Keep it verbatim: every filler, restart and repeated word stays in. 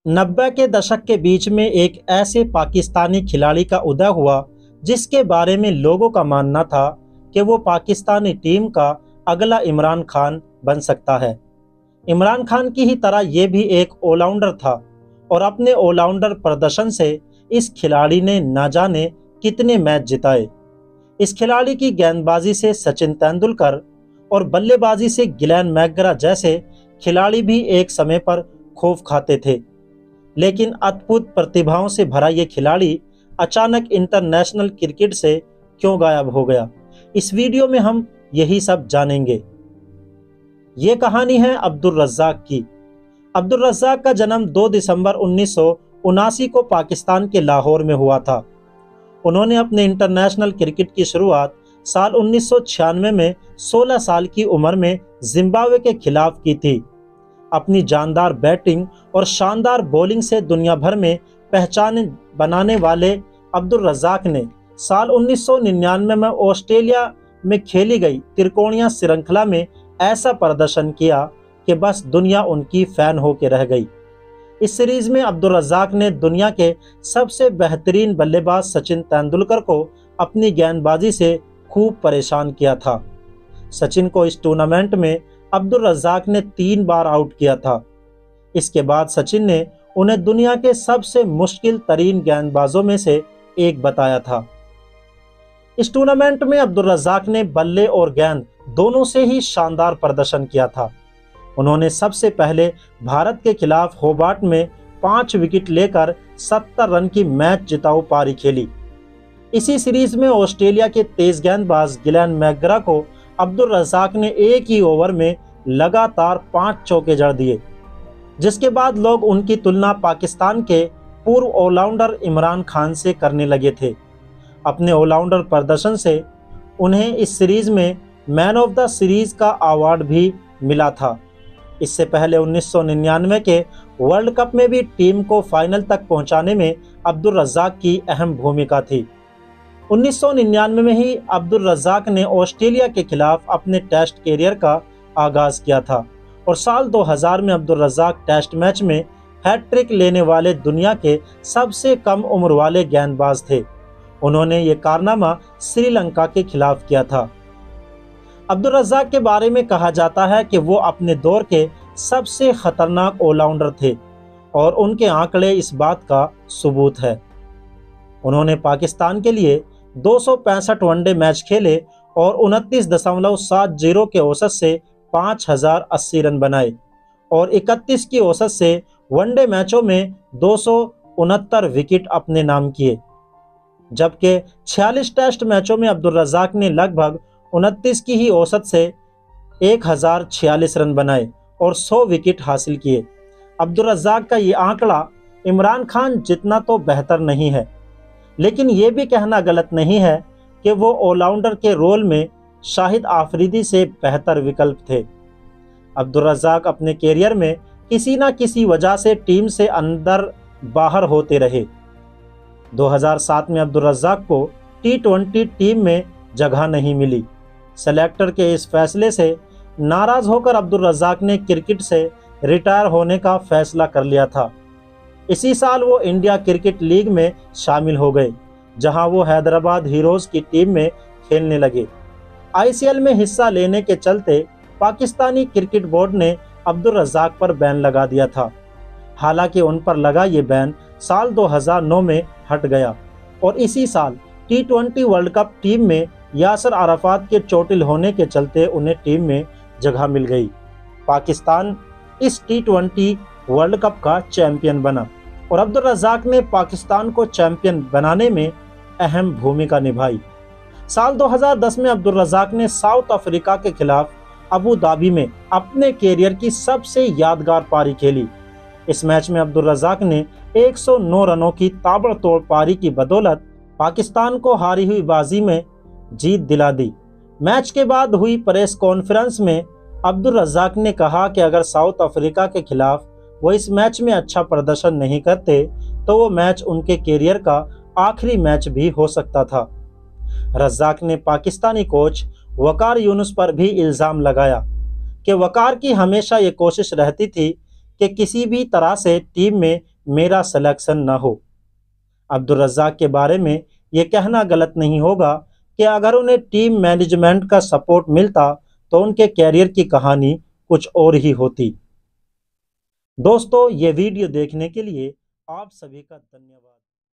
नब्बे के दशक के बीच में एक ऐसे पाकिस्तानी खिलाड़ी का उदय हुआ जिसके बारे में लोगों का मानना था कि वो पाकिस्तानी टीम का अगला इमरान खान बन सकता है। इमरान खान की ही तरह ये भी एक ऑलराउंडर था और अपने ऑलराउंडर प्रदर्शन से इस खिलाड़ी ने न जाने कितने मैच जिताए। इस खिलाड़ी की गेंदबाजी से सचिन तेंदुलकर और बल्लेबाजी से गिलेन मैकग्रा जैसे खिलाड़ी भी एक समय पर खौफ खाते थे, लेकिन अद्भुत प्रतिभाओं से भरा ये खिलाड़ी अचानक इंटरनेशनल क्रिकेट से क्यों गायब हो गया, इस वीडियो में हम यही सब जानेंगे। ये कहानी है अब्दुल रज़्ज़ाक की। अब्दुल रज़्ज़ाक का जन्म दो दिसंबर उन्नीस सौ उनासी को पाकिस्तान के लाहौर में हुआ था। उन्होंने अपने इंटरनेशनल क्रिकेट की शुरुआत साल उन्नीस सौ छियानवे में सोलह साल की उम्र में जिम्बाब्वे के खिलाफ की थी। अपनी जानदार बैटिंग और शानदार बॉलिंग से दुनिया भर में पहचान बनाने वाले अब्दुल रज़्ज़ाक ने साल उन्नीस सौ निन्यानवे में ऑस्ट्रेलिया में खेली गई त्रिकोणीय श्रृंखला में ऐसा प्रदर्शन किया कि बस दुनिया उनकी फैन होकर रह गई। इस सीरीज में अब्दुल रज़्ज़ाक ने दुनिया के सबसे बेहतरीन बल्लेबाज सचिन तेंदुलकर को अपनी गेंदबाजी से खूब परेशान किया था। सचिन को इस टूर्नामेंट में अब्दुल रज़्ज़ाक ने तीन बार आउट किया था। इसके बाद सचिन ने उन्हें दुनिया के सबसे मुश्किल तरीन गेंदबाजों में से एक बताया था। इस टूर्नामेंट में अब्दुल रज़्ज़ाक ने बल्ले और गेंद दोनों से ही शानदार प्रदर्शन किया था। उन्होंने सबसे पहले भारत के खिलाफ होबार्ट में पाँच विकेट लेकर सत्तर रन की मैच जिताऊ पारी खेली। इसी सीरीज में ऑस्ट्रेलिया के तेज गेंदबाज गिलेन मैकग्रा को अब्दुल रज़्ज़ाक ने एक ही ओवर में लगातार पाँच चौके जड़ दिए, जिसके बाद लोग उनकी तुलना पाकिस्तान के पूर्व ऑलराउंडर इमरान खान से करने लगे थे। अपने ऑलराउंडर प्रदर्शन से उन्हें इस सीरीज में मैन ऑफ द सीरीज का अवार्ड भी मिला था। इससे पहले उन्नीस सौ निन्यानवे के वर्ल्ड कप में भी टीम को फाइनल तक पहुंचाने में अब्दुल रज़्ज़ाक की अहम भूमिका थी। उन्नीस सौ निन्यानवे में ही अब्दुल रज़्ज़ाक ने ऑस्ट्रेलिया के खिलाफ अपने टेस्ट कैरियर का आगाज किया था और साल दो हज़ार में अब्दुल रज़्ज़ाक टेस्ट मैच में हैट्रिक लेने वाले दुनिया के सबसे कम उम्र वाले गेंदबाज थे। उन्होंने ये कारनामा श्रीलंका के खिलाफ किया था। अब्दुल रज़्ज़ाक के बारे में कहा जाता है कि वो अपने दौर के सबसे खतरनाक ऑलराउंडर थे और उनके आंकड़े इस बात का सबूत है। उन्होंने पाकिस्तान के लिए दो सौ पैंसठ वनडे मैच खेले और उनतीस दशमलव सात जीरो के औसत से पाँच हजार अस्सी रन बनाए और इकतीस की औसत से वनडे मैचों में दो सौ उनहत्तर विकेट अपने नाम किए, जबकि छियालीस टेस्ट मैचों में अब्दुल रज़्ज़ाक ने लगभग उनतीस की ही औसत से एक हज़ार छियालीस रन बनाए और सौ विकेट हासिल किए। अब्दुल रज़्ज़ाक का ये आंकड़ा इमरान खान जितना तो बेहतर नहीं है, लेकिन ये भी कहना गलत नहीं है कि वो ऑलराउंडर के रोल में शाहिद आफरीदी से बेहतर विकल्प थे। अब्दुल रज़्ज़ाक अपने कैरियर में किसी न किसी वजह से टीम से अंदर बाहर होते रहे। दो हज़ार सात में अब्दुल रज़्ज़ाक को टी ट्वेंटी टीम में जगह नहीं मिली। सेलेक्टर के इस फैसले से नाराज होकर अब्दुल रज़्ज़ाक ने क्रिकेट से रिटायर होने का फैसला कर लिया था। इसी साल वो इंडिया क्रिकेट लीग में शामिल हो गए, जहां वो हैदराबाद हीरोज की टीम में खेलने लगे। आईसीएल में हिस्सा लेने के चलते पाकिस्तानी क्रिकेट बोर्ड ने अब्दुल रज़्ज़ाक पर बैन लगा दिया था। हालांकि उन पर लगा ये बैन साल दो हज़ार नौ में हट गया और इसी साल T twenty World Cup team में यासर अराफात के चोटिल होने के चलते उन्हें टीम में जगह मिल गई। पाकिस्तान इस टी ट्वेंटी वर्ल्ड कप का चैंपियन बना और अब्दुल रज़्ज़ाक ने पाकिस्तान को चैंपियन बनाने में अहम भूमिका निभाई। साल दो हज़ार दस में अब्दुल रज़्ज़ाक ने साउथ अफ्रीका के खिलाफ अबू धाबी में अपने कैरियर की सबसे यादगार पारी खेली। इस मैच में अब्दुल रज़्ज़ाक ने एक सौ नौ रनों की ताबड़तोड़ पारी की बदौलत पाकिस्तान को हारी हुई बाजी में जीत दिला दी। मैच के बाद हुई प्रेस कॉन्फ्रेंस में अब्दुल रज़्ज़ाक ने कहा कि अगर साउथ अफ्रीका के खिलाफ वो इस मैच में अच्छा प्रदर्शन नहीं करते तो वो मैच उनके कैरियर का आखिरी मैच भी हो सकता था। रज़्ज़ाक ने पाकिस्तानी कोच वकार यूनुस पर भी इल्ज़ाम लगाया कि वकार की हमेशा ये कोशिश रहती थी कि किसी भी तरह से टीम में मेरा सिलेक्शन न हो। अब्दुल रज़्ज़ाक के बारे में ये कहना गलत नहीं होगा कि अगर उन्हें टीम मैनेजमेंट का सपोर्ट मिलता तो उनके कैरियर की कहानी कुछ और ही होती। दोस्तों, ये वीडियो देखने के लिए आप सभी का धन्यवाद।